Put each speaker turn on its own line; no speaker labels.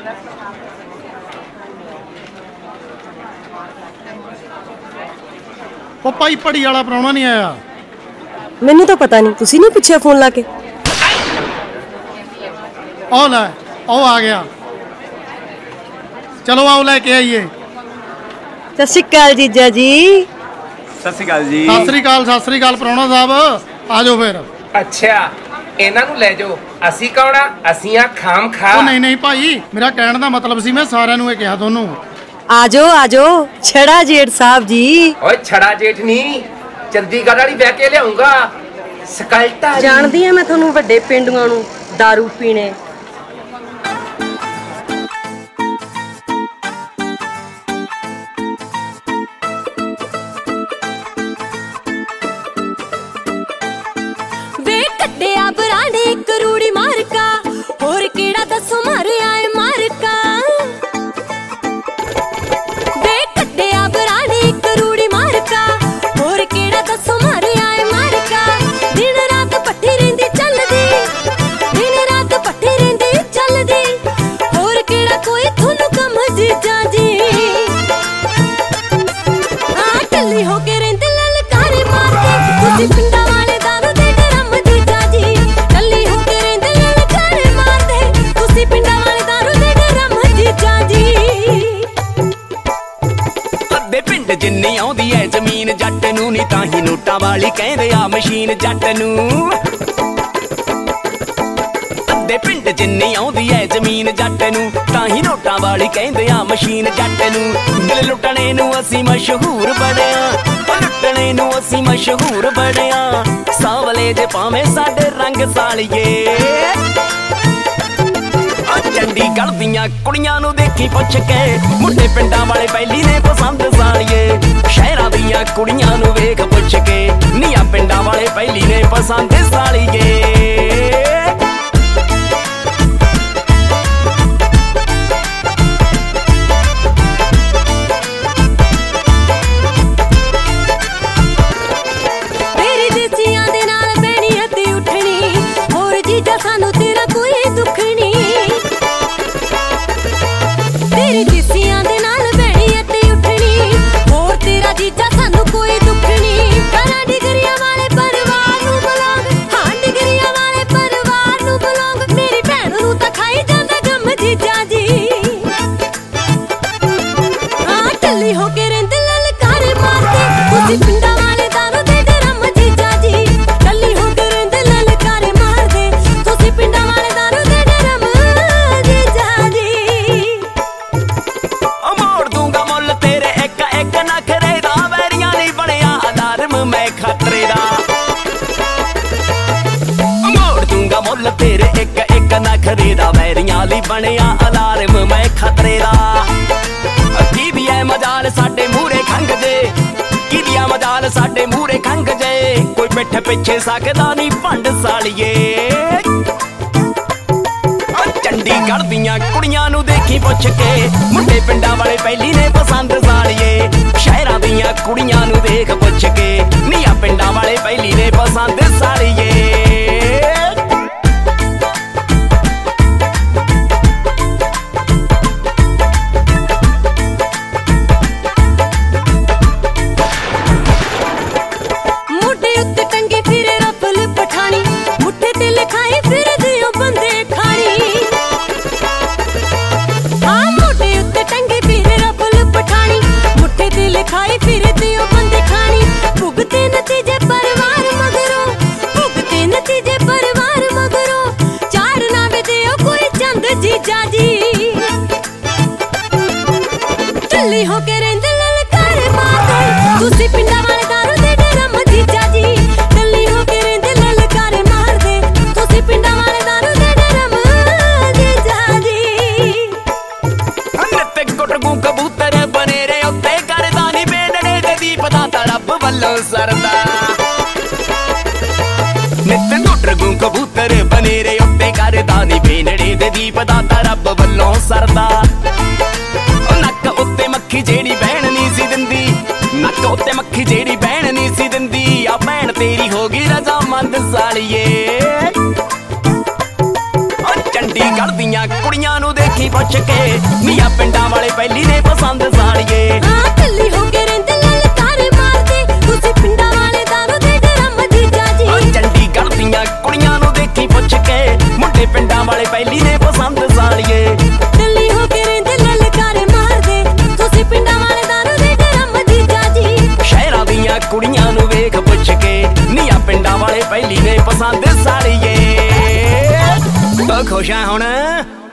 ਉਹ ਭਾਈ ਪੜੀ ਵਾਲਾ ਪ੍ਰਾਹੁਣਾ नहीं आया।
मैनू तो पता नहीं, तुसी नहीं पूछा फोन ला के?
ओ लै ओ आ गया, चलो आओ लेके आइए।
सत श्री अकाल जीजा जी।
सत श्री अकाल जी।
सत श्री अकाल प्राहुणा साहब, आ जाओ फिर।
अच्छा इन्हां नूं लै जाओ, असीं कौन आ? असीं आ खाम खा।
ओ नहीं भाई, मेरा कहने दा मतलब सी मैं सारिਆਂ ਨੂੰ ਇਹ ਕਿਹਾ ਤੁਹਾਨੂੰ।
आजो छड़ा जेठ साहब जी।
ओए छड़ा जेठ नहीं, चंडीगढ़ वाली बह के लियाऊंगा सकल्टा।
जानदी है मैं थानू वड्डे पिंडूआं नू दारू पीने।
वे कट्टिया बराने करूड़ी मारका, और केड़ा दसो मारे आए मारका।
जिन्नी आउंदी है जमीन जट नूं नी ताही नोटां वाली कहंदे आ मशीन जट नूं। अद्धे पिंड जिन्नी आउंदी है जमीन जट नूं ताही नोटां वाली कहंदे आ मशीन जट नूं। दिल लुटणे नूं असीं मशहूर बणे आ, लुटणे नूं असीं मशहूर बणे आ। सावले जे भावें साडे रंग सालिए, चंडीगढ़ दियां कुड़ियां नूं देखी पुछ के मुंडे पिंडां वाले पहली ने पसंद सालिए। शहरां दियां कुड़ियां नूं वेख पुछ के निया पिंडां वाले पहली ने पसंद सालिए। तेरे एक एक नखरे दा वैरियां ली बनिया अलार्म मैं खतरे दा। की भी है मजाल साडे मूरे खंग जे, की दिया मजाल साडे मूरे खंग जे। कोई पिठ पिछे सकदा नहीं भंड सालिए। चंडीगढ़ दियां कुड़ियां नूं देखी पुछ के मुंडे पिंडां वाले पहली ने पसंद सालिए। शहरां दियां कुड़ियां नूं देख पुछ के निया पिंडां वाले पहली ने पसंद सालिए। कबूतर बनेरे उत्ते करदा नी बेनड़े दे दीप दाता रब वल्लों सरदा। नक उत्ते मक्खी जेड़ी बहन नी सी दिंदी, नक उत्ते मक्खी जेड़ी बहन नी सी दिंदी। आ भैन तेरी होगी रजामंद सालिए। चंडीगढ़ दियां कुड़ियां नूं देखी देखी पुछ के मियां पिंडां वाले पहली ने पसंद साड़िए
कल्ली हो के रहिंदे ललकारे मारदे तुसी पिंडां वाले दारू दे डरम जीजा जी
चंडीगढ़ दियां कुड़ियां नूं देखी पुछ के मुंडे पिंडां वाले पहली ने पसंद साड़िए
कल्ली हो के रहिंदे ललकारे मारदे तुसी पिंडां वाले दारू दे डरम जीजा जी
शहरां दियां कुड़ियां नूं वेख पुछ के मियां पिंडां वाले पहली ने पसंद साड़िए तो खुश है हुण